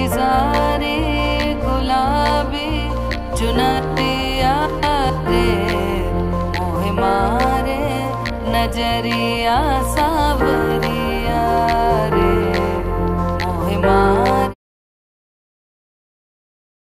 सारी गुलाबी चुनरिया रे, मोहे मारे नजरिया सावरे।